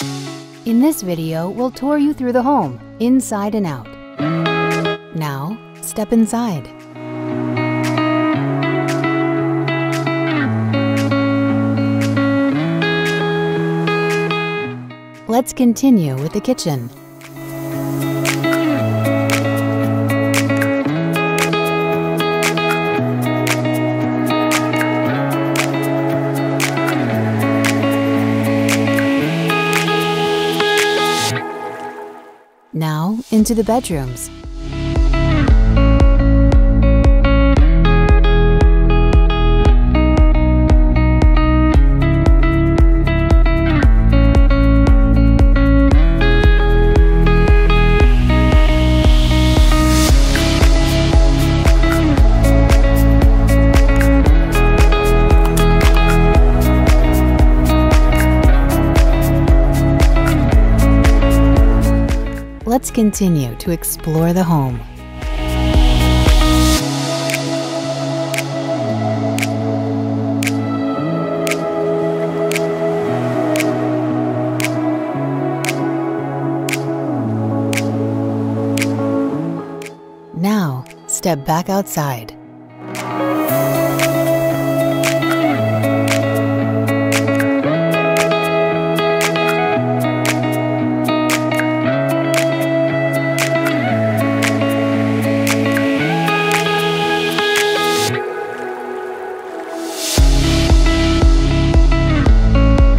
In this video, we'll tour you through the home, inside and out. Now, step inside. Let's continue with the kitchen. Now, into the bedrooms. Let's continue to explore the home. Now, step back outside.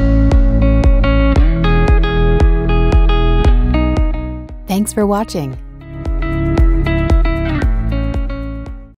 Thanks for watching.